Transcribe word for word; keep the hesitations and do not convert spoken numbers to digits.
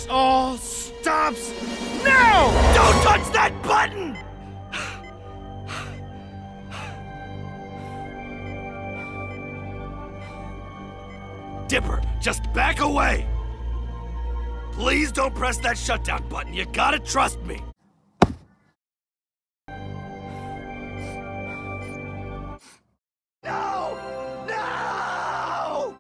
all stops now! Don't touch that button! Dipper, just back away! Please don't press that shutdown button. You gotta trust me.